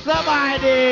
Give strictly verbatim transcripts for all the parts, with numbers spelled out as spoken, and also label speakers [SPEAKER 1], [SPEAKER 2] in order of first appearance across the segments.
[SPEAKER 1] สบายดี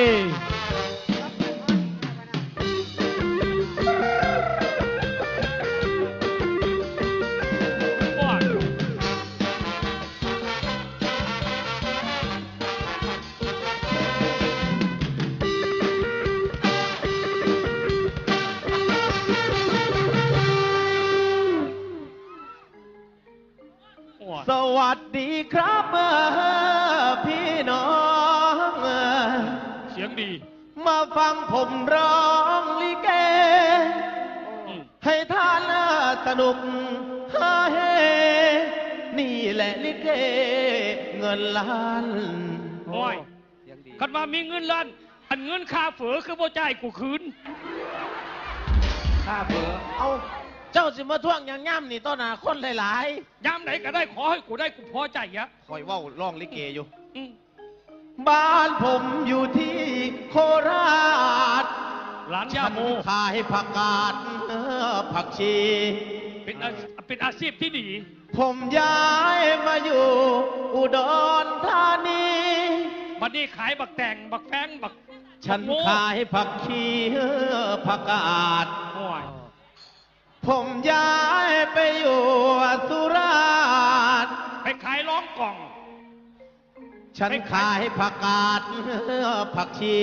[SPEAKER 1] สวัสดีครับพี่น้อง
[SPEAKER 2] เสียงดี
[SPEAKER 1] มาฟังผมร้องลิเกให้ท่านสนุกฮาเฮนี่แหละลิเกเงินล้าน
[SPEAKER 2] โอ้ยคันมามีเงินล้านอันเงินค่าเฝอคือบ่จ่ายกูคืน
[SPEAKER 1] ค่าเฝอเอาเจ้าสิมาท่วงอย่างย่ำนี่ต้นหนาคนหลาย
[SPEAKER 2] ๆย่ำไหนก็ได้ขอให้กูได้กูพอใจยะ
[SPEAKER 1] คอยว่าร้องลิเกอยู่บ้านผมอยู่ที่โคราช
[SPEAKER 2] ร้านยาโม
[SPEAKER 1] ขายผักกาดผักชี
[SPEAKER 2] เป็นเป็นอาชีพที่ดี
[SPEAKER 1] ผมย้ายมาอยู่อุดรธานี
[SPEAKER 2] บัดนี้ขายบักแตงบักแฟงบัก
[SPEAKER 1] ฉันขายผักชีผักกาดผมย้ายไปอยู่สุราษฎร์
[SPEAKER 2] ไปขายร้องกล่อง
[SPEAKER 1] ฉันขายผักกาดผักชี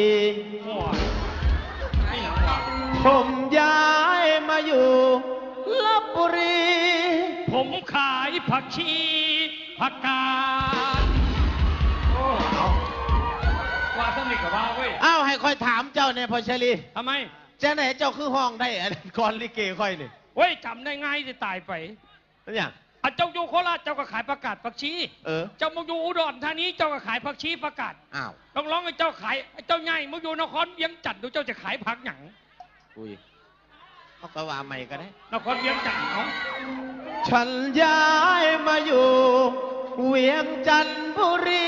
[SPEAKER 1] ผมย้ายมาอยู่ลพบุรี
[SPEAKER 2] ผมขายผักชีผักกาดว่าสนิทกับว่าเว้ย
[SPEAKER 1] อ้าวให้คอยถามเจ้าเนี่ยพอชลี
[SPEAKER 2] ทำไม
[SPEAKER 1] เจ้าไหนเจ้าคือห้องได้ก่อนลิเกค่อยนี่
[SPEAKER 2] เว้ยจำได้ง่ายจะตายไป
[SPEAKER 1] เนี่ย
[SPEAKER 2] เจ้าอยู่โคราชเจ้าก็ขายผักกาดผักชี
[SPEAKER 1] เออ
[SPEAKER 2] เจ้ามาอยู่อุดรธานีเจ้าก็ขายผักชีผักกาด
[SPEAKER 1] อ้าว
[SPEAKER 2] ต้องร้องให้เจ้าขายเจ้าใหญ่มาอยู่นครเวียงจันทร์ดูเจ้าจะขายผักหยัง
[SPEAKER 1] อุ้ยเขาก็ว่าใหม่ก็ได้
[SPEAKER 2] นครเวียงจันทร์เนาะ
[SPEAKER 1] ฉันย้ายมาอยู่เวียงจันทบุรี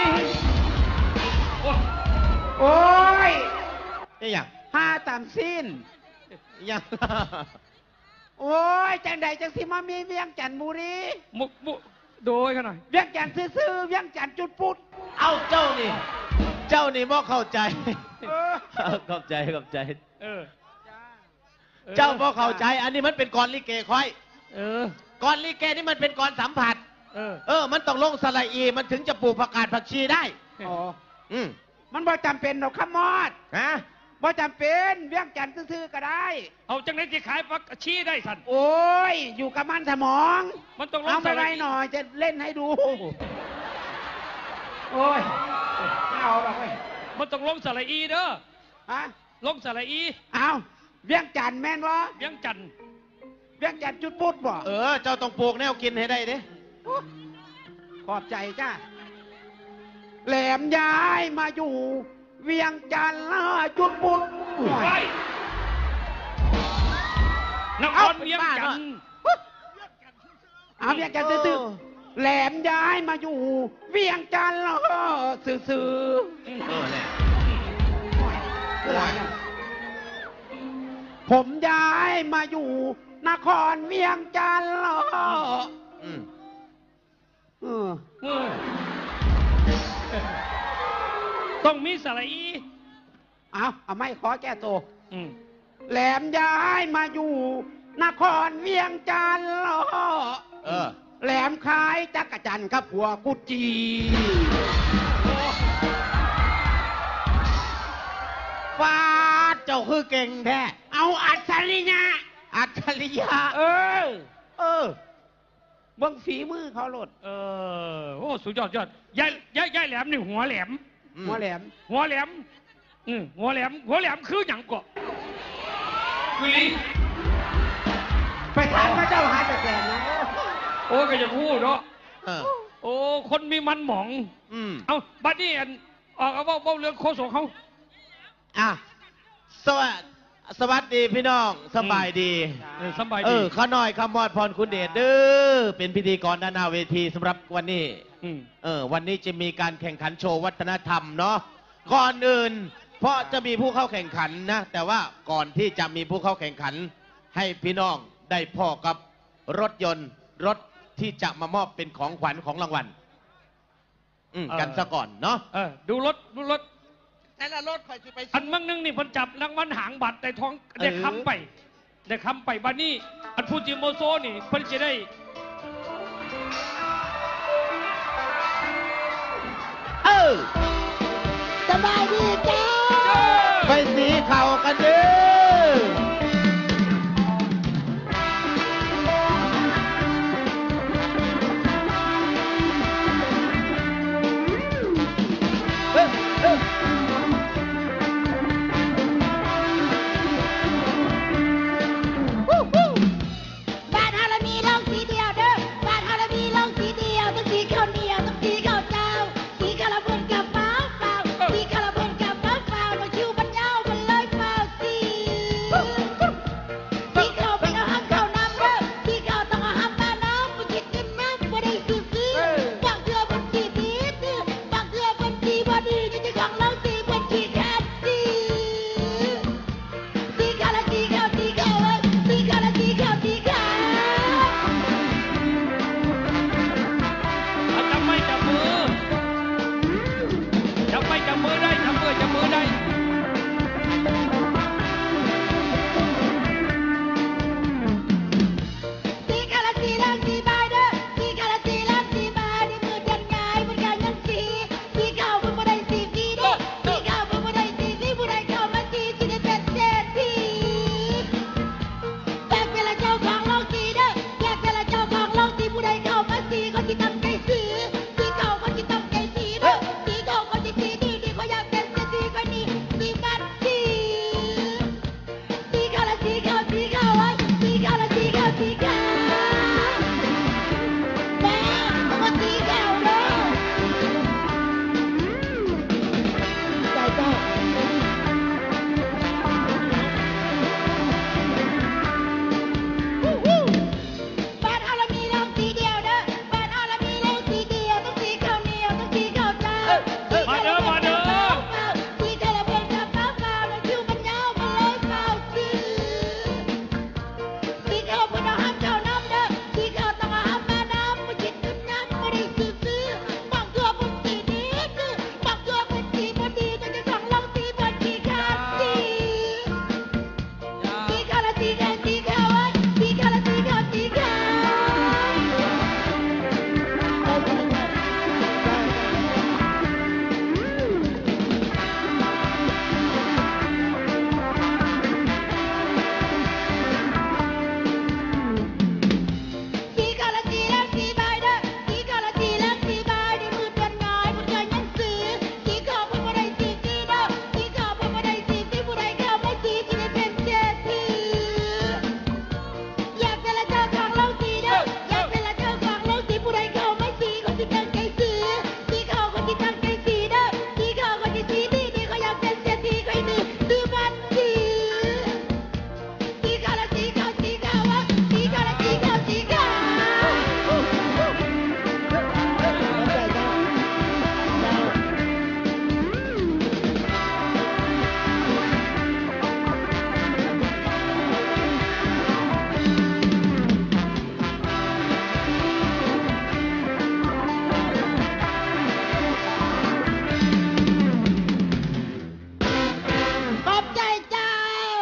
[SPEAKER 3] โอ้ย
[SPEAKER 1] นี่อย่าง
[SPEAKER 3] ห้าตามสิ้น
[SPEAKER 1] อย่าง
[SPEAKER 3] โอ้ยจังใดจังสิมามีเวียงจันทบุรี
[SPEAKER 2] มุกมุโดยขนาด
[SPEAKER 3] เวียงจันทร์ซื่อๆเวียงจันทร์จุดปุด
[SPEAKER 1] เอาเจ้านี่เจ้านี่บ่เข้าใจเข้าใจเข้าใจ
[SPEAKER 2] เออ
[SPEAKER 1] เจ้าบ่เข้าใจอันนี้มันเป็นกรลิเกค่อย
[SPEAKER 2] เออก
[SPEAKER 1] รลิเกนี่มันเป็นกรสัมผัส
[SPEAKER 2] เออ
[SPEAKER 1] เออมันต้องลงสระอีมันถึงจะปลูกผักกาดผักชีได้
[SPEAKER 3] อ๋อ
[SPEAKER 1] อืม
[SPEAKER 3] มันบ่จำเป็นหรอกขมอด
[SPEAKER 1] ฮะ
[SPEAKER 3] บ่จำเป็นเวียงจันทร์ซื่อๆก็ได้
[SPEAKER 2] เอาจังไหนที่ขายผักชีได้สัน
[SPEAKER 3] โอ้ยอยู่กับมันสมอง
[SPEAKER 2] มันต้องลง
[SPEAKER 3] เอาไปหน่อยจะเล่นให้ดูโอ้ยเอาหรอกเว้ย
[SPEAKER 2] มันต้องลงสระอีเด้อ
[SPEAKER 3] ฮะ
[SPEAKER 2] ลงสระอี
[SPEAKER 3] เอาเวียงจันทร์แม่นวะ
[SPEAKER 2] เวียงจันทร์
[SPEAKER 3] เวียงจันทร์จุดปุดบ่
[SPEAKER 1] เออเจ้าต้องปลูกแนวกินให้ได้เด้
[SPEAKER 3] ขอบใจจ้าแหลมย้ายมาอยู่เวียงจันทร์จุดปุด
[SPEAKER 2] นครเวียงจันทร์
[SPEAKER 3] เอาเวียงจันทร์ซื่อๆแหลมย้ายมาอยู่เวียงจันทร์ซื่อๆ
[SPEAKER 1] เออเนี่ย
[SPEAKER 3] ผมย้ายมาอยู่นครเวียงจันทร์
[SPEAKER 1] อืม
[SPEAKER 3] เออ
[SPEAKER 2] ต้องมีสระอี
[SPEAKER 3] เอาเอาไม่ขอแก้ตัว
[SPEAKER 2] ม
[SPEAKER 3] แหลมย้ายมาอยู่นครเวียงจันทร์
[SPEAKER 1] เออ
[SPEAKER 3] แหลมขายจักรจันทร์ครับหัวกุจี
[SPEAKER 1] ฟาดเจ้าคือเก่งแท้
[SPEAKER 3] เอาอัจฉริยะ
[SPEAKER 1] อัจฉริยะ
[SPEAKER 3] เออเออเบิ่งฝีมือเขาโลด
[SPEAKER 2] เออโอ้สุดยอดยอดยายยายยายแหลมนี่หัวแหลม
[SPEAKER 3] หัวแหลม
[SPEAKER 2] หัวแหลมอืมหัวแหลมหัวแหลมคือหยังก่อคือลิ
[SPEAKER 3] ไปถามพระเจ้าหาแต่แก่นะ
[SPEAKER 2] โอ้ก็จะพูดเนาะ
[SPEAKER 1] เออ
[SPEAKER 2] โอ้คนมีมันหมอง
[SPEAKER 1] อืม
[SPEAKER 2] เอาบัดนี้อันออกเอาเบ้าเรื่องโคศกเขา
[SPEAKER 1] อ่ะสวัสดีสวัสดีพี่น้องสบายดี
[SPEAKER 2] สบายดี
[SPEAKER 1] เออข้าน้อยขมอดพรคุณเดชเด้อเป็นพิธีกรด้านหน้าเวทีสำหรับวันนี้เออวันนี้จะมีการแข่งขันโชว์วัฒนธรรมเนาะก่อนอื่นเพราะจะมีผู้เข้าแข่งขันนะแต่ว่าก่อนที่จะมีผู้เข้าแข่งขันให้พี่น้องได้พ่อกับรถยนต์รถที่จะมามอบเป็นของขวัญของรางวัลกันซะก่อนเนาะ
[SPEAKER 2] เออดูรถดูรถ
[SPEAKER 3] แต่ละรถคอยสิไป
[SPEAKER 2] อันมั่งนึงนี่เพิ่นจับรางวัลหางบัตรได้ทองได้คำไปได้คำไปบัดนี้อันฟูจิโมโซนี่เพิ่นจะได้
[SPEAKER 1] เออ
[SPEAKER 4] สบายดีจ้า
[SPEAKER 1] ไปสีเข่ากันเด้อเอ้ยเอ้ย
[SPEAKER 4] ฮู้ฮู้บ้านเฮาละมีโรงสีเดียวเด้อบ้านเฮาละมีโรงสีเดียวต้องสีข้าวเหนียวต้องสีข้าวเจ้าสีข้าวละเพิ่นกับเปล่าเปล่าสีข้าวละเพิ่นกับเปล่าเปล่ามาคิวมันยาวมันเลยเปล่าสีสีข้าวเป็นเอาห้ำข้าวน้ำเด้อสีข้าวต้องเอาห้ำมาน้ำบ่คิดเงินน้ำบ่ได้ซื้อซื้อบางเทื่อเพิ่นสีดีซื้อบางเทื่อเพิ่นสีบ่ดีนี่เจ้าของโรงสีเพิ่นขี้แค้นสี สีขาวละสีขาวสีขาวเอ้ยสีขาวละสีขาวสีขาว
[SPEAKER 2] เอาจับไม่จับมือจับไม่จับมือได้จับมือจับมือได้
[SPEAKER 4] สีขาวละสีเหลืองสีบายเด้อสีขาวละสีเหลืองสีบายนี่มือกันง่ายมันกันยังสีสีขาวมันบ่ได้สีฟรีเด้อสีขาวมันบ่ได้สีฟรีผู้ใดเข้ามาสีสิได้เป็นเศรษฐีอยากเป็นละเจ้าของโลกสีเด้ออยากเป็นละเจ้าของโลกสีผู้ใดเข้ามาสีก็สิตั้งใจซื้อสีขาวก็สิตั้งใจสีเด้อสีขาวก็สิสีดีดีก็อยากเป็นเศรษฐีก็นี่สีมันสี สีขาวละสีขาวสีขาวเอ้ยสีขาวละสีขาวสีขาวแม่มันสีขาวเด้อใจเจ้าฮู้ฮู้บ้านเฮาละมีโรงสีเดียวเด้อบ้านเฮาละมีโรงสีเดียวต้องสีขาวเหนียวต้องสีขาวเจ้าสีขาวละเพิ่นกับเปล่าเปล่าสีขาวละเพิ่นกับเปล่าเปล่าแล้วคิวมันยาวมันเลยเปล่าสี สีขาวเพิ่นเอาห้ำข้าวน้ำเด้อสีขาวต้องเอาห้ำมาน้ำบ่คิดเงินน้ำบ่ได้ซื้อซื้อบางเทื่อเพิ่นสีดีซื้อบางเทื่อเพิ่นสีบ่ดีแต่เจ้าของโรงสีเพิ่นขี้คร้านสีสีขาวละสีขาวสีขาวเอ้ยสีขาวละสีขาวสีขาวเอาสีขาว สีขาวละสีเหลืองสีบายเด้อสีขาวละสีเหลืองสีบายนี่มือเดือนง่ายมันก็ยังซื้อสีขาวเพิ่นบ่ได้สีฟรีเด้อสีขาวเพิ่นบ่ได้สีฟรีผู้ใดเข้ามาสีสิได้เป็นเศรษฐีอยากเป็นละเจ้าของโรงสีเด้ออยากเป็นละเจ้าของโรงสีผู้ใดเข้ามาสีก็สิตั้งใจซื้อสีขาวก็สิตั้งใจสีเด้อสีขาวก็สิสีดีดีก็อยากเป็นเศรษฐีก็ให้ซื้อซื้อมันสี สีขาวละสีขาวสีขาวอะสีขาวละสีขาวสีขาวขอบใจเจ้า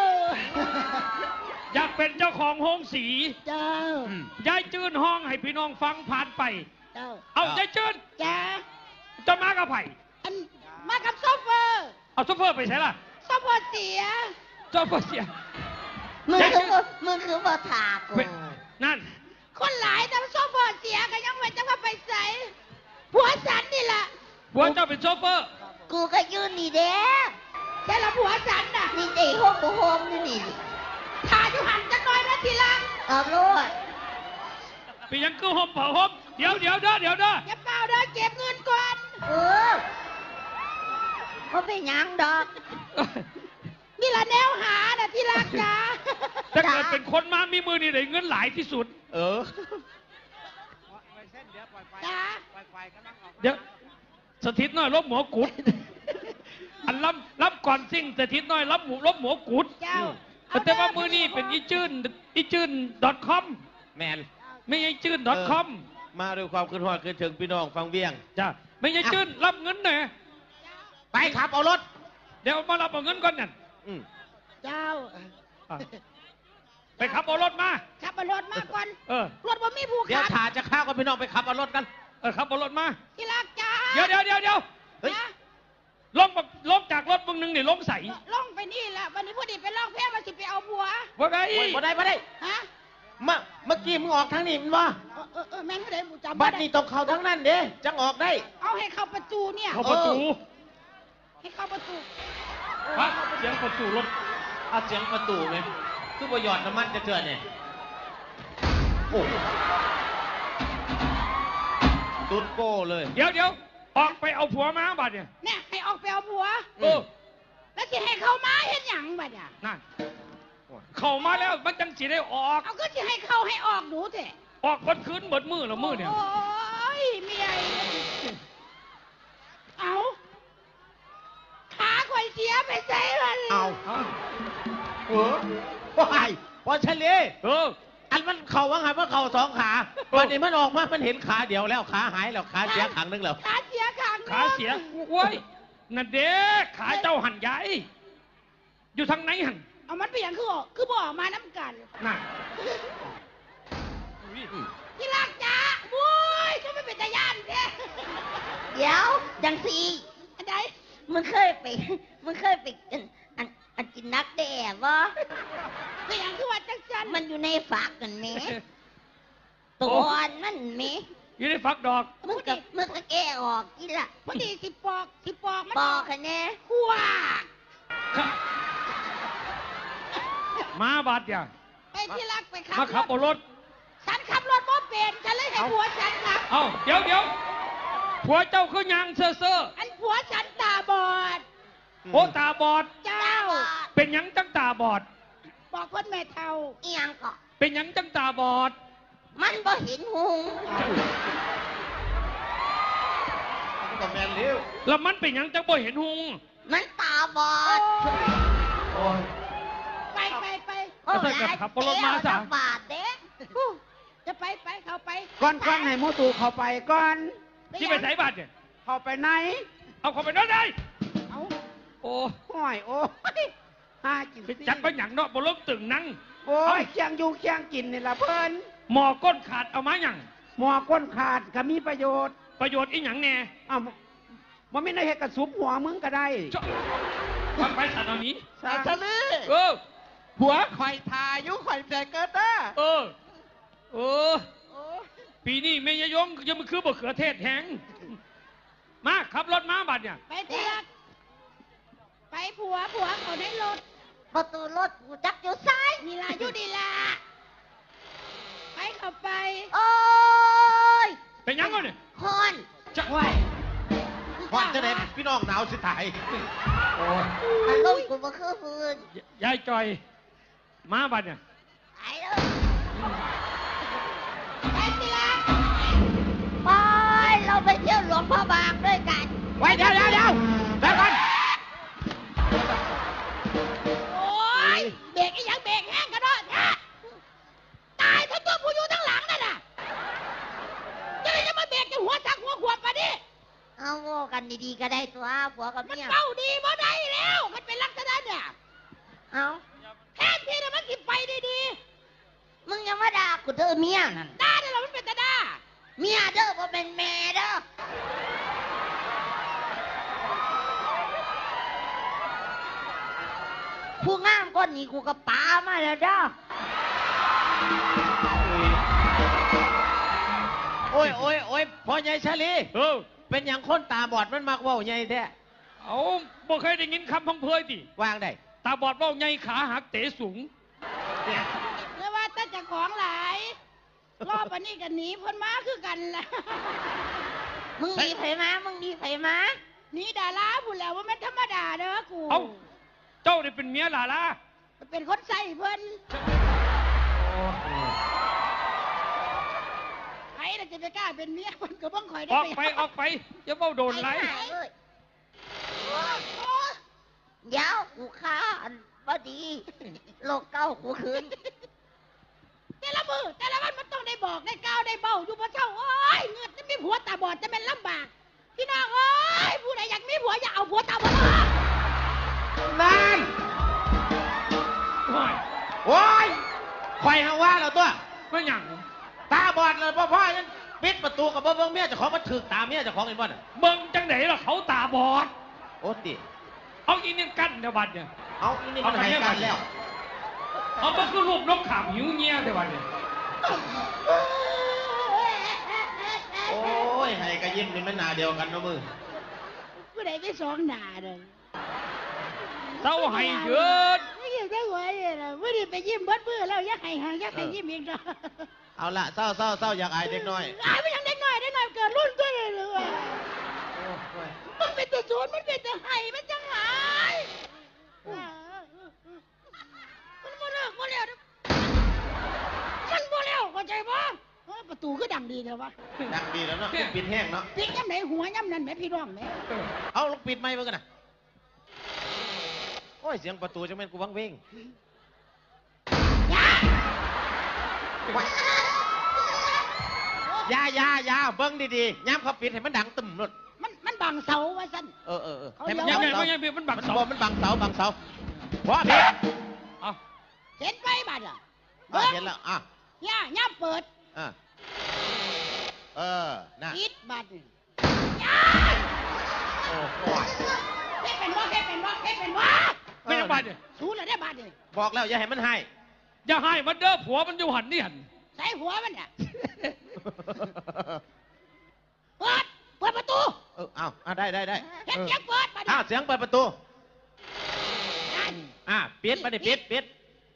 [SPEAKER 2] อยากเป็นเจ้าของห้องสี
[SPEAKER 4] เจ้าย
[SPEAKER 2] ายจื้นห้องให้พี่น้องฟังผ่านไป
[SPEAKER 4] เจ้า
[SPEAKER 2] เอายายจื้น
[SPEAKER 4] จ้า
[SPEAKER 2] จะมากับไผ่
[SPEAKER 4] อันมากับโซเฟอร์
[SPEAKER 2] เอาโซเฟอร์ไปใช่ล่ะ
[SPEAKER 4] โซเฟอร์เสีย
[SPEAKER 2] โซเฟอร์เสีย
[SPEAKER 4] มึง
[SPEAKER 2] ยาย
[SPEAKER 4] คื
[SPEAKER 2] จื้
[SPEAKER 4] อน มึงคือบ่ถากู
[SPEAKER 2] เว้ยนั่น
[SPEAKER 4] คนหลายแต่โซเฟอร์เสียก็ยังไม่จะว่าไปใส่ผัวฉันนี่แหละ
[SPEAKER 2] ผัวเจ้าเป็นโซเฟอร์
[SPEAKER 4] กูก็ยืนนี่เด้แต่ละผัวฉันน่ะนี่ไอ้ห้องกูห้องนี่นี่ถ่ายอยู่หันจังน้อยนะทีละเอาโลด
[SPEAKER 2] เป็นยังคือห่มเผาห่มเดี๋ยวเดี๋ยวเด้อเดี๋ยวเด้อ
[SPEAKER 4] อย่าเปล่าเด้อเก็บเงินก่อนเออเขาเป็นหยังดอกนี่ละแนวหาน่ะที่รักจ้า
[SPEAKER 2] ถ้าเกิดเป็นคนมามีมือนี่ได้เงินหลายที่สุด
[SPEAKER 1] เออ
[SPEAKER 4] จ้า
[SPEAKER 2] เดี๋ยวสถิตน้อยลบหมอกุด อันล้ำล้ำก่อนซิ่งสถิตน้อยล้ำหมูลบหมอกุด
[SPEAKER 4] เจ้า
[SPEAKER 2] แต่ว่ามือนี่เป็นอีจื้นอีจื้น .com
[SPEAKER 1] แมน
[SPEAKER 2] ไม่ใช่จื้น .com
[SPEAKER 1] มาด้วยความคืนหอดคืนถึงพี่น้องฟังเบี้ยง
[SPEAKER 2] จ้ะไม่ใช่จื้นรับเงินหน่อย
[SPEAKER 1] ไปขับเอารถ
[SPEAKER 4] ค
[SPEAKER 2] เดี๋ยวมารับเอาเงินก่อนนั่น
[SPEAKER 1] อืม
[SPEAKER 4] เจ้า
[SPEAKER 2] อ่ะไปขับเอารถมา
[SPEAKER 4] ขับมารถมาก่อน
[SPEAKER 2] เออ
[SPEAKER 4] รถบ่มีผู้
[SPEAKER 1] เดี๋ยว
[SPEAKER 4] ขับ
[SPEAKER 1] ถ่าจะข้าวกับพี่น้องไปขับเอารถกัน
[SPEAKER 2] เออขับเอารถมา
[SPEAKER 4] ที่รักจ้า
[SPEAKER 2] เดี๋ยวเดี๋ยวเดี๋ยวเดี๋ยว
[SPEAKER 1] เฮ้ย
[SPEAKER 4] นะ
[SPEAKER 2] ลงมาลงจากรถมึงหนึงนี่ลงใส่
[SPEAKER 4] ล่องไปนี่แหละวันนี้พอดีไปล่องแพมาสิไปเอาผัว
[SPEAKER 2] ว่าไง
[SPEAKER 1] โอ้ยบ่ได้บ่ได้
[SPEAKER 4] ฮะ
[SPEAKER 1] เมื่อเมื่อกี้มึงออกทางนี้มันวะ
[SPEAKER 4] เออเออเออแม่งไม่ได้บูจำ
[SPEAKER 1] บัดนี้ต้องเข้าทางนั้นเด้จังออกได้
[SPEAKER 4] เอาให้เข้าประตูเนี่ย
[SPEAKER 2] เข้าประตู
[SPEAKER 4] ให้เข้าประตู
[SPEAKER 2] ฮะเสียงประตูรถ
[SPEAKER 1] เอาเสียงประตูไหมคือบ่หยอดน้ำมันจะเถื่อนเนี่ยโอ้ตุดโก้เลย
[SPEAKER 2] เดี๋ยวเดี๋ยวออกไปเอาผัวมาบัดเนี่ย
[SPEAKER 4] เนี่ยให้ออกไปเอาผัว
[SPEAKER 2] เออ
[SPEAKER 4] แล้วสิให้เข้ามาเห็นหยังบัดเนี่ย
[SPEAKER 2] นั่นเข้ามาแล้วมันจังสิได้ออก
[SPEAKER 4] เอาก็สิให้เข้าให้ออกดูเถอะ
[SPEAKER 2] ออกคนคืนเบิดมือละมือเนี่ย
[SPEAKER 4] โอ้ยเมียเอาขาข่อยเสียไปใส่มัน
[SPEAKER 1] เอา
[SPEAKER 2] เอา
[SPEAKER 1] เออว้ายพอเฉลย
[SPEAKER 2] เออ
[SPEAKER 1] อันมันเข่าว่าไงว่าเข่าสองขาวันนี้มันออกมา มันเห็นขาเดียวแล้วขาหายแล้วขาเสียขังนึงแล้ว
[SPEAKER 4] ขาเสียขางหนึ่ง
[SPEAKER 2] ขาเสียโว้ยนั่นเด็กขาเจ้าหันใหญ่อยู่ทางไหนหัน
[SPEAKER 4] เอามันไปอย่างคือบอกคือบอกมาน้ำกัน
[SPEAKER 2] น่ะ
[SPEAKER 4] ที่รักจ้าบุ้ยก็ไม่เป็นตาย่านแท้
[SPEAKER 5] เดี๋ยวจังสี
[SPEAKER 4] อันใด
[SPEAKER 5] มึงเคยไปมึงเคยไปอันอันอันกินนักแด่บ่
[SPEAKER 4] เป็นอย่างคือว่าจังสัน
[SPEAKER 5] มันอยู่ในฝักกันไหมตัวอ่อนมันไหม
[SPEAKER 2] อยู่ในฝักดอก
[SPEAKER 5] มึงกับมึงก็แก้ออกกินละ
[SPEAKER 4] พอดีสิปอกสิปอกมัน
[SPEAKER 5] ปอกคะแน่
[SPEAKER 4] ขัว
[SPEAKER 2] มาบาดอย่า
[SPEAKER 4] ไปที่รักไปขับ
[SPEAKER 2] มาขับเอารถ
[SPEAKER 4] ฉันขับรถบ่เป็นฉันเลยให้ผัวฉันขับ
[SPEAKER 2] เอาเดี๋ยวเดี๋ยวผัวเจ้าคือยางเซ่อเซ่อ
[SPEAKER 4] อันผัวฉันตาบอด
[SPEAKER 2] โอ้ตาบอด
[SPEAKER 4] เจ้า
[SPEAKER 2] เป็นหยังจังตาบอด
[SPEAKER 4] บอกคนแม่เท่า
[SPEAKER 5] อีหยังก็
[SPEAKER 2] เป็นหยังจังตาบอด
[SPEAKER 5] มันบ่เห็นหุง
[SPEAKER 1] ก็แมนเลี้ยว
[SPEAKER 2] แล้วมันเป็นหยังจังบ่เห็นหุง
[SPEAKER 5] มันตาบอด
[SPEAKER 1] โอ้ย
[SPEAKER 4] ไปไปไป
[SPEAKER 5] โอ้
[SPEAKER 2] แล้วถ้าเกิดขับรถมาซะ
[SPEAKER 5] เอลำบาดเด้
[SPEAKER 4] ฮู้จะไปไปเข้าไป
[SPEAKER 3] ก่อนก่อนให้หมูตูเข้าไปก่อน
[SPEAKER 2] ที่ไปใส่บาดเนี่ย
[SPEAKER 3] เข้าไปไหน
[SPEAKER 2] เอาเข้าไปนั่นได้
[SPEAKER 4] เอา
[SPEAKER 2] โอ้
[SPEAKER 3] ห้อยโอ้ยหากิน
[SPEAKER 2] ไปจัดไปหยังเนาะบ่ลบตึงนั่ง
[SPEAKER 3] โอ้ยเคียงอยู่เคียงกินนี่ละเพิ่น
[SPEAKER 2] หมอก้นขาดเอามาหยัง
[SPEAKER 3] หมอก้นขาดก็มีประโยชน์
[SPEAKER 2] ประโยชน์อีหยังแน่
[SPEAKER 3] อ้าวมันไม่ได้เห็ดกระสุบหัวมึงก็ได้
[SPEAKER 2] เจ้าทำไปสัตว์เอานี้
[SPEAKER 3] ซะ
[SPEAKER 2] เออ
[SPEAKER 3] หัวข่อยทายุข่อยใจเกิดด้า
[SPEAKER 2] เออ เออ ปีนี้แม่ยายงยังมันคือบ่เขือเทศแห้งมาขับรถมาบัดเนี่ย
[SPEAKER 4] ไปที่รักไปผัวผัวเขาได้รถ
[SPEAKER 5] ประตูรถกูจักอยู่ซ้าย
[SPEAKER 4] นี่ล่ะอยู่ดีล่ะไปเข้าไป
[SPEAKER 5] โอ้ย
[SPEAKER 2] เป็นหยังวะเนี่ย
[SPEAKER 5] ฮอน
[SPEAKER 2] จะ
[SPEAKER 1] ว้ายควันจะไหนพี่น้องหนาวสิตาย
[SPEAKER 2] โอ้ย
[SPEAKER 5] อารมณ์กูบ่คือฟืน
[SPEAKER 2] ยายจอย มาบัดเนี่ย
[SPEAKER 5] ไปเลย
[SPEAKER 4] ไปที่รัก
[SPEAKER 5] ไปเราไปเที่ยวหลวงพ่อบางด้วยกัน
[SPEAKER 3] ไว้เดี๋ยวเดี๋ยวเดี๋ยวเดี๋ยวก่อน
[SPEAKER 4] โอ้ยเบรกไอ้หยังเบรกแห้งกันเนาะเนี่ยตายทั้งตัวผู้อยู่ทั้งหลังนั่นน่ะจะได้จะมาเบรกจะหัวจักหัวขวบมาดิ
[SPEAKER 5] เอาโง่กันดีๆก็ได้ตัวผัวกับ
[SPEAKER 4] มัน
[SPEAKER 5] เมีย
[SPEAKER 4] เป้าดีบ่ได้แล้ว มันเป็นลักษณะเนี่ย
[SPEAKER 5] เอา
[SPEAKER 4] แทนที่จะมันกินไปดี
[SPEAKER 5] มึงยังมาด่ากูเด้อเมียนั่น
[SPEAKER 4] ๆตาเนี่ยเรามันเป็นตาด้า
[SPEAKER 5] เมียเด้อบ่เป็นแม่เด้อผู้งามก้นนี้กูก็ปามาแล้วเด้อ
[SPEAKER 1] โอ้ยโอ้ยโอ้ยพ่อใหญ่ชาลี
[SPEAKER 2] เออ
[SPEAKER 1] เป็นอย่างคนตาบอดมันมักเว่าใหญ่แท้
[SPEAKER 2] เอาบ่เคยได้ยินคำพังเพยติ
[SPEAKER 1] วางได้
[SPEAKER 2] ตาบอดเว่าไงขาหักเตะสูง
[SPEAKER 1] เนี่ย
[SPEAKER 4] เรียกว่าตั้งแต่ของหลาย รอบอันนี้กันหนีเพ้นมาคือกันล่ะ
[SPEAKER 5] มึงดีไผมามึงดีไผมา
[SPEAKER 4] หนีดาราพูดแล้วว่ามันธรรมดาเด้อกู
[SPEAKER 2] เอาเจ้าได้เป็นเมียหลาล่ะ
[SPEAKER 4] เป็นคนใส่เพิ่นไอ้น่ะจะไปกล้าเป็นเมียเพิ่นก็บ่ค่อยได้
[SPEAKER 2] ออกไปออกไปอย่าเบ้าโดนไหล
[SPEAKER 5] ปหเลยเดี๋ยวกูฆ่าอันบ่ดี โลกเก้ากูคืน
[SPEAKER 4] แต่ละมือแต่ละวันมันต้องได้บอกได้กล่าวได้เบ้าอยู่บ่เช่าโอ้ยเงือดจะมีผัวตาบอดจะเป็นลำบากพี่น้องเอ้ยผู้ใดอยากมีผัวอย่าเอาผัวตาบอด
[SPEAKER 1] อยหาว่าเราตัว
[SPEAKER 2] ไม่หยัง
[SPEAKER 1] ตาบอดเลยพ่อพ่อยังปิดประตูกับเบิ้งเมียเจ้าของมันถึกตาเมียเจ้าของอีกบ่น่ะ
[SPEAKER 2] เบิ่งจังไหนล่ะเขาตาบอด
[SPEAKER 1] โอ้ติ
[SPEAKER 2] เอาอีนี่กั้นเดี๋ยวบัดเนี่ย
[SPEAKER 1] เอาอีนี่มันให้กันแล้ว
[SPEAKER 2] เอามันคือรูปนกขามหิวเงี้ยเดี๋ยวบัดเนี่ย
[SPEAKER 1] โอ้ยให้กระยิ้มนี่มันหนาเดียวกันเนาะมือ
[SPEAKER 4] ผู้ใดไปสองหน้าเด้อ
[SPEAKER 2] เศร้าให้เยิด
[SPEAKER 4] ไม่ยิ้มได้หวยเลยนะผู้ใดไปยิ้มเบิดมือแล้วอยักให้หางอยักให้ยิ้มอีกเด้อ
[SPEAKER 1] เอาละเศร้าเศร้าเศร้าอยากอายเด็กน้อย
[SPEAKER 4] อายไม่ยังเด็กน้อยเด็กน้อยเกิดรุ่นตัวเลยเลยว่ะ
[SPEAKER 1] โอ้ย
[SPEAKER 4] มันเป็นแต่ศูนย์มันเป็นแต่ไห้มันจังหายมันบ่เลิกบ่แล้วมันบ่แล้วเข้าใจบ่เออประตูก็ดังดีเถอะวะ
[SPEAKER 1] ดังดีแล้วเนาะปิดแห้งเนาะ
[SPEAKER 4] ปิดย่ำไหนหัวย่ำนั่นแหม่พี่ร้องแหม่
[SPEAKER 1] เอาลูกปิดไม้เบิ่งกันนะโอ้ยเสียงประตูจังแม่นกูวังเวง
[SPEAKER 4] อย่า
[SPEAKER 1] อยาอยาอยาเบิ้งดีๆย้ำเขาปิดให้มันดังตึมรถ
[SPEAKER 4] มันมันบังเสาว่าซั่น
[SPEAKER 1] เออเออเออ
[SPEAKER 4] เขา
[SPEAKER 1] ให้มัน
[SPEAKER 4] เดี๋
[SPEAKER 2] ยั
[SPEAKER 4] ว
[SPEAKER 2] งไง
[SPEAKER 1] ย้ำ
[SPEAKER 2] ก็
[SPEAKER 1] เสา
[SPEAKER 2] ยังเบียมันบัง
[SPEAKER 1] มัน
[SPEAKER 2] เสา
[SPEAKER 1] บอมันบังเสาบังเสาพอผิด
[SPEAKER 2] เอา
[SPEAKER 4] เห็นไปบัดอ่ะ
[SPEAKER 1] อ่ะเห็นแล้วอ่ะ
[SPEAKER 4] ย่าย่ำเปิด
[SPEAKER 1] อ่ะเออน่ะ
[SPEAKER 4] ปิดบัดย่า
[SPEAKER 1] โอ้โห
[SPEAKER 4] เฮ็ดเป็นบ่เฮ็ดเป็นบ่เฮ็ดเป็นบ่
[SPEAKER 2] ไม่ยังบัดเนี่ย
[SPEAKER 4] สูนแล้วได้บัดนี่
[SPEAKER 1] บอกแล้วอย่าให้มันให้
[SPEAKER 2] อย่าให้มันเด้อผัวมันอยู่หันนี่หัน
[SPEAKER 4] ใส่หัวมันน่ะเปิดเปิดประตู
[SPEAKER 1] เออเอาอ่ะได้ได้ได้
[SPEAKER 4] เฮ็ด
[SPEAKER 1] เออ
[SPEAKER 4] เสียงเปิดบัด
[SPEAKER 1] อ้าวเสียงเปิดประตู
[SPEAKER 4] นั่น
[SPEAKER 1] อ่ะปิดมาดิปิดปิด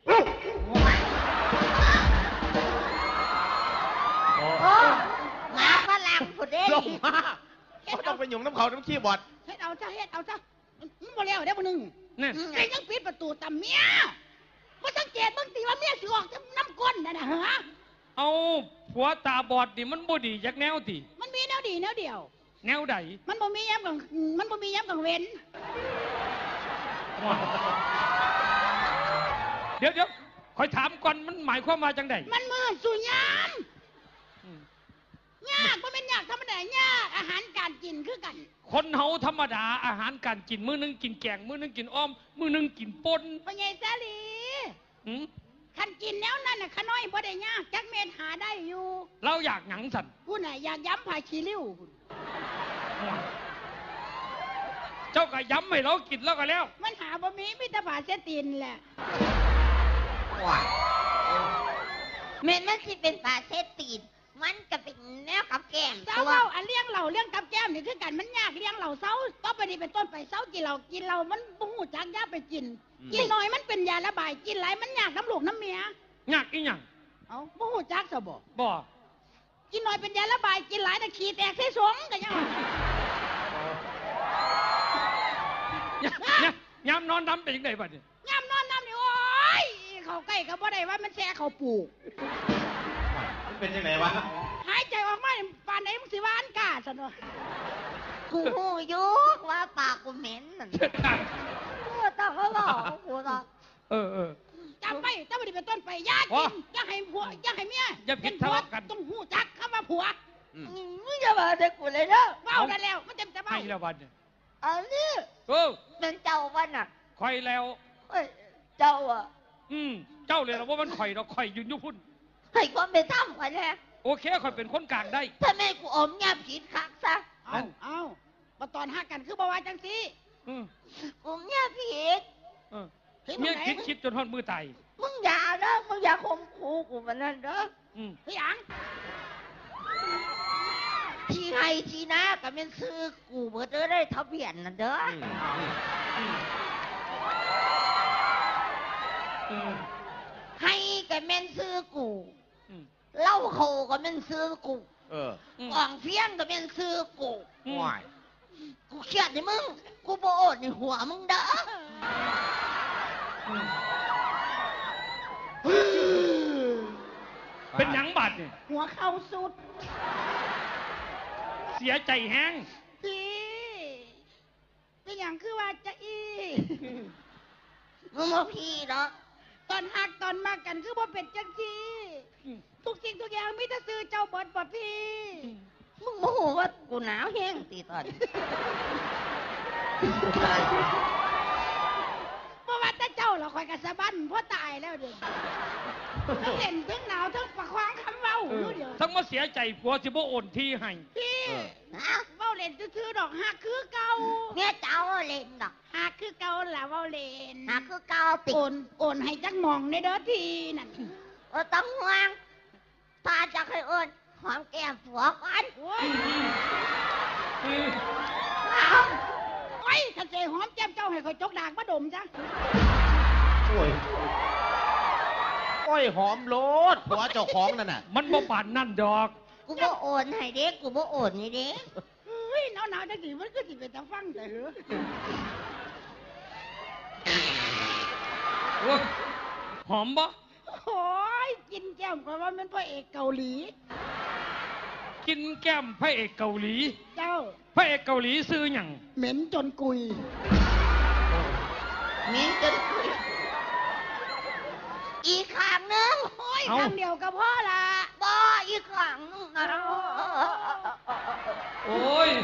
[SPEAKER 5] โอ้หมาฝรั่งผู้เด้
[SPEAKER 1] ลงมาเขาต้องไปหยุ่งน้ำเขาน้ำขี้บอด
[SPEAKER 4] เฮ็ดเอาซะเฮ็ดเอาซะมันบ่แล้วเด้อบ่นึง
[SPEAKER 2] นี่
[SPEAKER 4] ไอ้ยังปิดประตูตำเมียบ่สังเกตเบิ่งติว่าเมียสิออกจากน้ำก้นนั่นน่ะเหรอ
[SPEAKER 2] เอาผัวตาบอดนี่มันบ่ดีจากแนวติ
[SPEAKER 4] มันมีแนวดีแนวเดียว
[SPEAKER 2] แนวใด
[SPEAKER 4] มันบ่มีย้ำกลางมันบ่มีย้ำกลางเว้น
[SPEAKER 2] เดี๋ยวเดี๋ยวคอยถามก่อนมันหมายความว่าจังใด
[SPEAKER 4] มันมืดสุยาม
[SPEAKER 2] อืม
[SPEAKER 4] ยากบ่เป็นยากธรรมดายากอาหารการกินคือกัน
[SPEAKER 2] คนเฮาธรรมดาอาหารการกินมื้อนึงกินแกงมื้อนึงกินอ้อมมื้อนึงกินป่น
[SPEAKER 4] พ่อใหญ่สาลี
[SPEAKER 2] หืม
[SPEAKER 4] คันกินแล้วนั่นน่ะขาน้อยบ่ได้ยากจักเม็ดหาได้อยู่
[SPEAKER 2] เราอยากหยังสั่น
[SPEAKER 4] กูน่ะอยากย้ำผาขี้ริ้วพุ่น
[SPEAKER 2] เจ้าก็ย้ำให้เรากินแล้วก็แล้ว
[SPEAKER 4] มันหาบ่มีมีแต่ผาเสตีนแหละ
[SPEAKER 5] เม็ดมันสิเป็นปลาเซตีนมันก็เป็นแนวกับแกล้ม
[SPEAKER 4] เศร้า
[SPEAKER 5] ตัว
[SPEAKER 4] เว้าอันเลี้ยงเหล่าเลี้ยงกับแก้มนี่คือกันมันยากเลี้ยงเหล่าเศร้าต่อไปนี้เป็นต้นไปเศร้ากินเหล่ากินเหล่ามันบ่ฮู้จักยาไปกิน กินน้อยมันเป็นยาระบายกินหลายมันยากน้ำลูกน้ำเมีย
[SPEAKER 2] ยากอีหยัง
[SPEAKER 4] เอ้าบ่ฮู้จักซะบ่
[SPEAKER 2] บ่
[SPEAKER 4] กินน้อยเป็นยาระบายกินหลายน่ะขี้แตกใส่สงก็ยังว่า
[SPEAKER 2] ยามยามยามนอนดำเป็นยังไงบัดนี้
[SPEAKER 4] ยามนอนน้ำนี่โอ้ยเข้าใกล้ก็บ่ได้ว่ามันแซ่เข้าปลูก
[SPEAKER 1] มันเป็นยังไงวะ
[SPEAKER 4] หายใจออกมานี่ปานไหนมึงสิว่าอันกล้าซั่นวะ
[SPEAKER 5] กูหูยุกว่าปากกูเหม็นนั่นกูต้องเขาบอกกูต้อง
[SPEAKER 2] เออเออ
[SPEAKER 4] จำไปถ้าบ่ได้เป็นต้นไปอย่า
[SPEAKER 2] อ๋
[SPEAKER 4] กิ
[SPEAKER 2] อ
[SPEAKER 4] นอย่าให้ผัวอย่าให้เมีย
[SPEAKER 2] อย่าผิด
[SPEAKER 4] เป็นผัว
[SPEAKER 2] ทะเลาะกัน
[SPEAKER 4] ต้องฮู้จักคำว่าผัว
[SPEAKER 1] อืม
[SPEAKER 5] มึงจะมาเด็กกูเลยเนาะ
[SPEAKER 4] เว้าได้แล้วมันเต็มแต่เว้า
[SPEAKER 2] ให้แล้วบัดนี้
[SPEAKER 5] อันนี้
[SPEAKER 2] เออ
[SPEAKER 5] เป็นเจ้าวันน่ะ
[SPEAKER 2] คอยแล้ว
[SPEAKER 5] เฮ้ยเจ้าอ่ะ
[SPEAKER 2] อืมเจ้าเลยเราว่ามันข่อยเราข่อยยืนอยู่พุ่น
[SPEAKER 5] ให้ความเป็นธรรมกันแน่
[SPEAKER 2] โอเคข่อยเป็นคนกลางได้
[SPEAKER 5] ถ้าแม่กูอมเงียบผิดคักซะ
[SPEAKER 4] เอาเอาบ่ตอนฮักกันคือบ่ว่าจังซี่
[SPEAKER 2] อืม
[SPEAKER 5] กูเงียบผิด
[SPEAKER 2] เออ
[SPEAKER 4] เฮ้ย
[SPEAKER 2] เมีย
[SPEAKER 4] มึงไหน
[SPEAKER 2] คิดคิดจนทอดมือตาย
[SPEAKER 5] มึงอย่าเด้อมึงอย่าข่มขู่กูมันนั่นเด้อ
[SPEAKER 2] อืม
[SPEAKER 4] เฮ้ยอัง
[SPEAKER 5] ทีให้ทีนะก็เป็นซื้อกูเบอร์เด้อได้ทะเบียนนั่นเด้อ
[SPEAKER 1] อืมอืม
[SPEAKER 2] อืมอืม
[SPEAKER 5] ให้ก็เป็นซื้อกู
[SPEAKER 2] อืม
[SPEAKER 5] เหล้าโคก็เป็นซื้อกู
[SPEAKER 1] เออ
[SPEAKER 2] อืม
[SPEAKER 5] กล่องเฟี้ยงก็เป็นซื้อกู
[SPEAKER 2] อืม
[SPEAKER 1] ว้าย
[SPEAKER 5] กูเครียดในมึง กูโบโอดในหัวมึงเด้อ
[SPEAKER 2] อืมเป็นหยังบาดเนี่ย
[SPEAKER 4] หัวเข้าสุด
[SPEAKER 2] เสียใจแห้ง
[SPEAKER 4] พี่เป็นหยังคือว่าจะอี
[SPEAKER 5] มึงมาพี่เนาะ
[SPEAKER 4] ตอนฮักตอนมากกันคือบ่เป็นจังซี่
[SPEAKER 2] อืม
[SPEAKER 4] ทุกสิ่งทุกอย่างมีแต่ซื้อเจ้าเบิดบ่พี่
[SPEAKER 5] มึงโมโหว่ากูหนาวแห้งตีตอน
[SPEAKER 4] เพราะว่าแต่เจ้าเราคอยกับสะบันเพราะตายแล้วเดี๋ยว
[SPEAKER 3] ทั้งเล่นทั้งหนาวทั้งประควางคำเว้า
[SPEAKER 2] เออ
[SPEAKER 3] เดี๋ยว
[SPEAKER 2] ทั้งมาเสียใจผัวสิบ่โอนที่ให้
[SPEAKER 3] พี่
[SPEAKER 1] เออ
[SPEAKER 5] ฮะ
[SPEAKER 3] เว้าเล่นซื่อๆดอกหักคือเก่า
[SPEAKER 5] เมียเจ้าเล่นดอก
[SPEAKER 3] หักคือเก่าล่ะเว้าเล่น
[SPEAKER 5] หาคือเก่าติ
[SPEAKER 3] โอนโอนให้จักหมองในเด้อทีนั่น
[SPEAKER 5] เออต้องห่วงถ้าจะให้โอนหอมแก้มผัวก่อน
[SPEAKER 3] โอ้ย
[SPEAKER 2] อืม
[SPEAKER 3] โอ้ยถ้าเจหอมแก้มเจ้าให้คอยจกดากมาดมจ้ะ
[SPEAKER 1] โอ้ยโอ้ยหอมโลดผัวเจ้าของนั่นน่ะ
[SPEAKER 2] มันบ่ปานนั่นดอก
[SPEAKER 5] กูบ่โอนให้เด็กกูบ่โอนให้เด็ก
[SPEAKER 3] เฮ้ยหนาวๆจังสิมันก็สิเป็นตาฟังแต่เหรอ
[SPEAKER 2] โอ้ยหอมบ่
[SPEAKER 3] โอ้ยกินแก้มก็ว่ามันพระเอกเกาหลี
[SPEAKER 2] กินแก้มพระเอกเกาหลี
[SPEAKER 3] เจ้า
[SPEAKER 2] พระเอกเกาหลีซื้อหยัง
[SPEAKER 3] เหม็นจนกุย
[SPEAKER 5] มีจนคุยอีกข้างหนึง
[SPEAKER 3] โอ้ยคำเดียวกับพ่อละ
[SPEAKER 5] บ่อีกข้างหนึงนะ
[SPEAKER 2] โอ้ย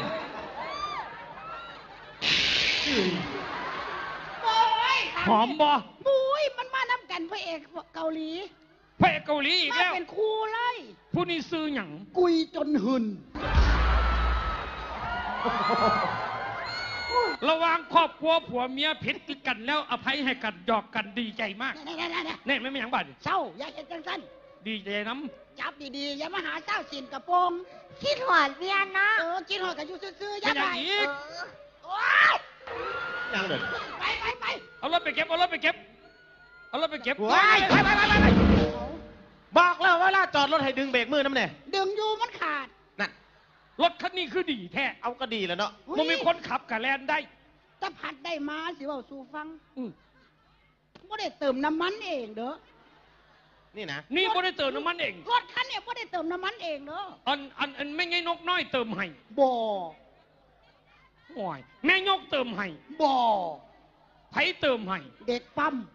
[SPEAKER 3] โอ้ย
[SPEAKER 2] หอมบ่
[SPEAKER 3] บุ้ยมันมาน้ำกันพระเอกเกาหลี
[SPEAKER 2] พระเอกเกาหลีอีก
[SPEAKER 3] มา
[SPEAKER 2] แล้ว
[SPEAKER 3] เป็นครูเลย
[SPEAKER 2] ผู้นี้ซื้อหยัง
[SPEAKER 3] กุยจนหึน
[SPEAKER 2] ระหว่างครอบครัวผัวเมียผิดกันแล้วอภัยให้กันหยอกกันดีใจมาก
[SPEAKER 3] นี่ๆๆๆ
[SPEAKER 2] เนี่ยไม่ไม่หยังบัด
[SPEAKER 3] เศร้าอย่าเห็นจังสั้น
[SPEAKER 2] ดีใจน้
[SPEAKER 3] จับดีๆอย่ามาหาเจ้าสินกระโปรง
[SPEAKER 5] คิดหอดเมียนะ
[SPEAKER 3] เออกินหอยกันอยู่ซื่อๆ
[SPEAKER 2] ำ
[SPEAKER 3] อย่า
[SPEAKER 2] ไม่ห
[SPEAKER 3] ไป
[SPEAKER 2] ยังอีก
[SPEAKER 5] เออ
[SPEAKER 3] โอ้ย
[SPEAKER 1] ยังเด็ด
[SPEAKER 3] ไปไปไป
[SPEAKER 2] เอารถไปเก็บเอารถไปเก็บเอารถไปเก็บ
[SPEAKER 1] ว้ายไปไปไปไปไปบอกแล้วว่าลาจอดรถให้ดึงเบรกมือน้ำเนี่ย
[SPEAKER 3] ดึงอยู่มันขาด
[SPEAKER 1] นั่น
[SPEAKER 2] รถคันนี้คือดีแท้
[SPEAKER 1] เอาก็ดีแล้วเนาะ
[SPEAKER 2] มันมีคนขับกับแลนได้
[SPEAKER 3] ถ้าผัดได้มาสิเว่าสู่ฟัง
[SPEAKER 2] อืม
[SPEAKER 3] ไม่ได้เติมน้ำมันเองเด้อ
[SPEAKER 1] นี่นะ
[SPEAKER 2] นี่บ่ได้เติมน้ำมันเอง
[SPEAKER 3] รถคันเนี่ยไม่ได้เติมน้ำมันเองเด้อ
[SPEAKER 2] อันอันอันแม่ไงนกน้อยเติมให้
[SPEAKER 3] บ่
[SPEAKER 2] โอ้ยแม่ยกเติมให้
[SPEAKER 3] บ่
[SPEAKER 2] ไผเติมให้
[SPEAKER 3] เด็กปั๊ม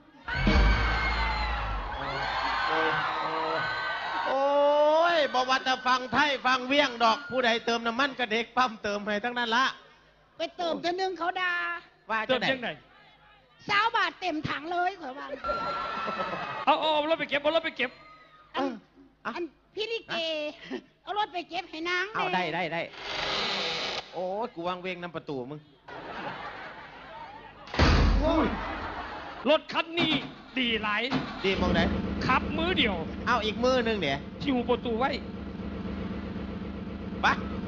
[SPEAKER 1] โอ้ยบอกว่าจะฟังไทยฟังเวียงดอกผู้ใดเติมน้ำมันก็เด็กปั๊มเติมให้ทั้งนั้นละ
[SPEAKER 3] ไปเติมเท่านึงเขาด่า
[SPEAKER 1] ว่า
[SPEAKER 2] เติ
[SPEAKER 1] จะ
[SPEAKER 2] ม
[SPEAKER 1] ไหน
[SPEAKER 2] ยังไง
[SPEAKER 3] สาวบาทเต็มถังเลยข่อยว่า
[SPEAKER 2] เอาเอาเอารถไปเก็บเอารถไปเก็บ
[SPEAKER 3] อันอันพี่ลิเก เอารถไปเก็บให้นาง
[SPEAKER 1] เอา
[SPEAKER 3] แน่
[SPEAKER 1] ได้ได้ได้โอ้ยกูวางเวงน้ำประตูมึง
[SPEAKER 2] รถคันนี้ดีหลาย
[SPEAKER 1] ดีมองไหน
[SPEAKER 2] ขับมือเดียว
[SPEAKER 1] เอาอีกมือหนึงเดี๋ยว
[SPEAKER 2] ชิวประตูไว้
[SPEAKER 1] ไป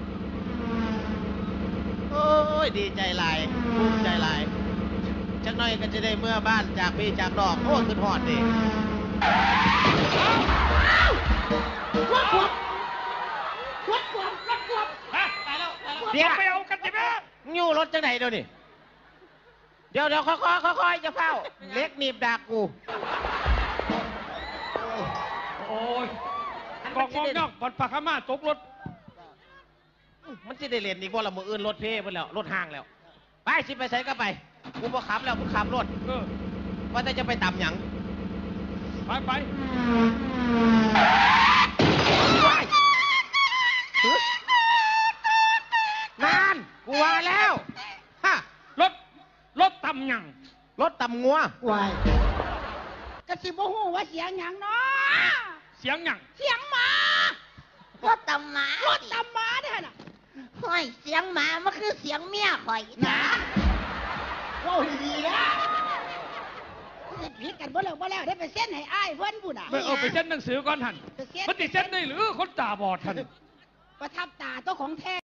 [SPEAKER 1] โอ้ยดีใจหลายภูมิใจหลายจักหน่อยก็จะได้เมื่อบ้านจากพี่จากดอกโอ้ยขึ้นหอดดิ
[SPEAKER 3] ขวบขวบขวบขวบรถขวบ
[SPEAKER 2] ฮะตายแล้วตายแล้ว
[SPEAKER 1] เดี๋ยว
[SPEAKER 2] ไปเอากันใช่ไหม
[SPEAKER 1] ยู่รถจังไหนเดี๋ยวนี่เดี๋ยวเดี๋ยวค่อยๆค่อยๆจะเฝ้าเล็กหนีบดากกู
[SPEAKER 2] โอ้ยกองมองย่องบอลปากขม่าตกรถ
[SPEAKER 1] มันจะได้เรียนอีกว่าเรามืออื่นรถเพ่ไปแล้วรถห่างแล้วไปสิไปใส่ก็ไปกูบ่ขับแล้วกูขับรถ
[SPEAKER 2] เออ
[SPEAKER 1] ว่าแต่จะไปตำหยัง
[SPEAKER 2] ไปไป
[SPEAKER 1] ว้ายฮึนานกูว่าแล้วฮะ
[SPEAKER 2] รถรถตำหยัง
[SPEAKER 1] รถตำงัว
[SPEAKER 3] วายกระสิบหูว่าเสียงหยังเนาะ
[SPEAKER 2] เสียงหยัง
[SPEAKER 3] เสียงหมาร
[SPEAKER 5] ถตำหมาร
[SPEAKER 3] ถตำหมาเนี่ยน่ะ
[SPEAKER 5] ห้อยเสียงหมามันคือเสียงเมียข่อยนะ
[SPEAKER 3] ว่าดีๆนะผิดกันบ่แล้วบ่แล้วได้ไปเส้นให้อ้ายเพิ่นพุ่นอ่ะ
[SPEAKER 2] ไปเอาไปเซ็นหนังสือก่อนท่าน
[SPEAKER 3] ไปเซ็น
[SPEAKER 2] มันติดเซ็นได้หรือคนตาบอดท่าน
[SPEAKER 3] ประทับตาตัวของแท้